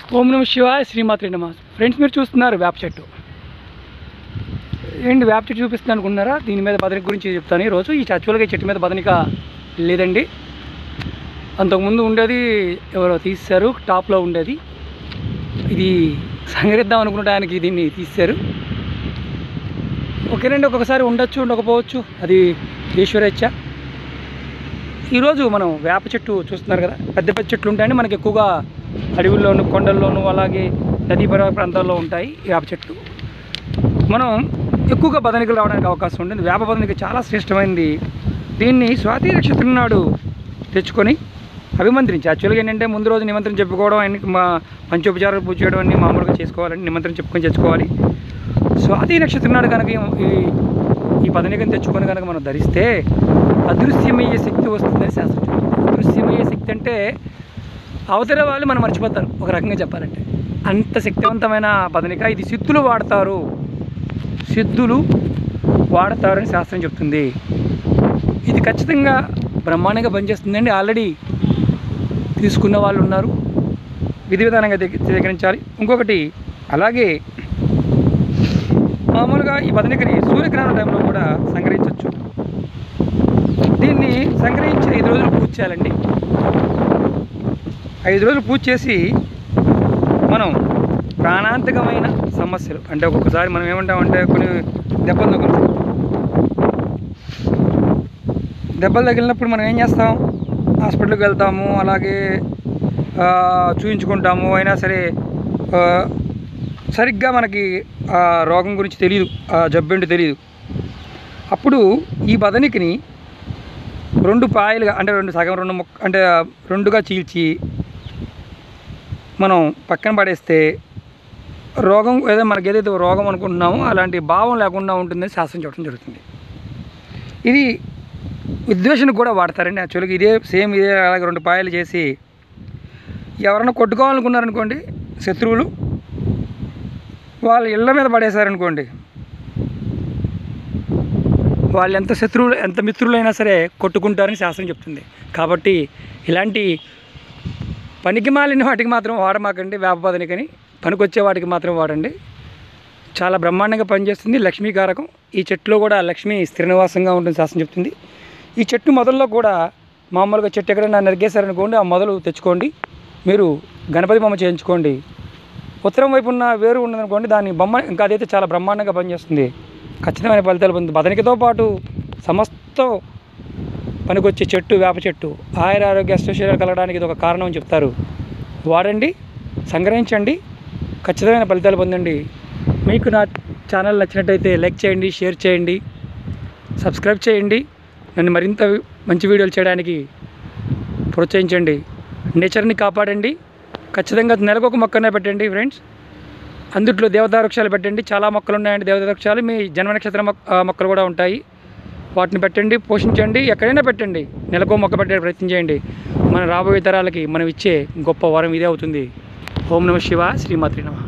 ఓం నమ శివాయ శ్రీమాత్రే నమ. ఫ్రెండ్స్, మీరు చూస్తున్నారు వేప చెట్టు. ఏంటి వేప చెట్టు చూపిస్తుంది అనుకున్నారా? దీని మీద బదనిక గురించి చెప్తాను ఈరోజు. ఈ యాక్చువల్గా చెట్టు మీద బదనిక లేదండి, అంతకుముందు ఉండేది, ఎవరో తీశారు, టాప్లో ఉండేది. ఇది సంగరిద్దాం అనుకున్న ఆయనకి దీన్ని తీశారు. ఓకేనండి, ఒక్కొక్కసారి ఉండొచ్చు, ఉండకపోవచ్చు, అది ఈశ్వరేచ్ఛ. ఈరోజు మనం వేప చెట్టు చూస్తున్నారు కదా, పెద్ద పెద్ద చెట్లు ఉంటాయండి మనకి, ఎక్కువగా అడవుల్లోను, కొండల్లోనూ, అలాగే నదీ పరివాహక ప్రాంతాల్లో ఉంటాయి ఈ వేప చెట్లు. మనం ఎక్కువగా బదనికలు రావడానికి అవకాశం ఉంటుంది. వేప బదనిక చాలా శ్రేష్టమైనది. దీన్ని స్వాతి నక్షత్రం నాడు తెచ్చుకొని అభిమంత్రించి, యాక్చువల్గా ఏంటంటే ముందు రోజు నిమంత్రణ చెప్పుకోవడం, ఆయనకి మా పంచోపచారాలు పూజ చేయడం అన్నీ మామూలుగా చేసుకోవాలండి, నిమంత్రణ చెప్పుకొని తెచ్చుకోవాలి. స్వాతి నక్షత్రం నాడు కనుక ఈ బదనికను తెచ్చుకొని కనుక మనం ధరిస్తే అదృశ్యమయ్యే శక్తి వస్తుందని శాస్త్రం చెప్తుంది. అదృశ్యమయ్యే శక్తి అంటే అవతల వాళ్ళు మనం మర్చిపోతారు, ఒక రకంగా చెప్పాలంటే. అంత శక్తివంతమైన బదనిక ఇది. సిద్ధులు వాడతారని శాస్త్రం చెప్తుంది. ఇది ఖచ్చితంగా బ్రహ్మాండంగా పనిచేస్తుందండి. ఆల్రెడీ తీసుకున్న వాళ్ళు ఉన్నారు, విధి విధానంగా స్వీకరించాలి. ఇంకొకటి, అలాగే మామూలుగా ఈ బదనికని సూర్యగ్రహణం టైంలో కూడా సంగ్రహించవచ్చు. దీన్ని సంగ్రహించి 5 రోజులు పూజ చేయాలండి. 5 రోజులు పూజ చేసి మనం ప్రాణాంతకమైన సమస్యలు, అంటే ఒక్కొక్కసారి మనం ఏమంటామంటే కొన్ని దెబ్బలు తగిలినప్పుడు మనం ఏం చేస్తాం, హాస్పిటల్కి వెళ్తాము, అలాగే చూయించుకుంటాము. అయినా సరే సరిగ్గా మనకి ఆ రోగం గురించి తెలియదు, ఆ జబ్బేంటో తెలియదు. అప్పుడు ఈ బదనికని 2 పాయలుగా, అంటే అంటే 2గా చీల్చి మనం పక్కన పడేస్తే రోగం మనకి ఏదైతే రోగం అనుకుంటున్నామో అలాంటి భావం లేకుండా ఉంటుందని శాస్త్రం చెప్పడం జరుగుతుంది. ఇది విద్వేషణకు కూడా వాడతారండి. యాక్చువల్గా ఇదే సేమ్, ఇదే అలాగే 2 పాయలు చేసి ఎవరైనా కొట్టుకోవాలనుకున్నారనుకోండి, శత్రువులు వాళ్ళ ఇళ్ళ మీద పడేశారనుకోండి, వాళ్ళు ఎంత మిత్రులైనా సరే కొట్టుకుంటారని శాస్త్రం చెప్తుంది. కాబట్టి ఇలాంటి పనికి మాలిన వాటికి మాత్రం వాడమాకండి. వేప బదనికని పనికొచ్చే వాటికి మాత్రం వాడండి. చాలా బ్రహ్మాండంగా పనిచేస్తుంది, లక్ష్మీకారకం. ఈ చెట్టులో కూడా లక్ష్మి స్థిర నివాసంగా ఉంటుంది శాస్త్రం చెప్తుంది. ఈ చెట్టు మొదల్లో కూడా మామూలుగా చెట్టు ఎక్కడైనా నరిగేశారనుకోండి, ఆ మొదలు తెచ్చుకోండి, మీరు గణపతి బొమ్మ చేయించుకోండి. ఉత్తరం వైపు ఉన్న వేరు ఉన్నదనుకోండి, దాని బొమ్మ ఇంకా అదైతే చాలా బ్రహ్మాండంగా పనిచేస్తుంది, ఖచ్చితమైన ఫలితాలు పొందుతుంది. బదనికతో పాటు సమస్తం పనికొచ్చే చెట్టు వేప చెట్టు. ఆరోగ్య అష్టైశ్వర్యాలు కలగడానికి ఇది ఒక కారణం అని చెప్తారు. వాడండి, సంగ్రహించండి, ఖచ్చితమైన ఫలితాలు పొందండి. మీకు నా ఛానల్ నచ్చినట్టయితే లైక్ చేయండి, షేర్ చేయండి, సబ్స్క్రైబ్ చేయండి. నన్ను మరింత మంచి వీడియోలు చేయడానికి ప్రోత్సహించండి. నేచర్ని కాపాడండి. ఖచ్చితంగా నెలకొక మొక్కనే పెట్టండి ఫ్రెండ్స్. అందుట్లో దేవతా వృక్షాలు పెట్టండి. చాలా మొక్కలు ఉన్నాయండి దేవతా వృక్షాలు. మీ జన్మ నక్షత్ర మొక్కలు కూడా ఉంటాయి, వాటిని పెట్టండి, పోషించండి. ఎక్కడైనా పెట్టండి, నెలకో మొక్క పెట్టే ప్రయత్నం చేయండి. మన రాబోయే తరాలకి మనం ఇచ్చే గొప్ప వరం ఇదే అవుతుంది. ఓం నమ శివాయ శ్రీమాత్రే నమః.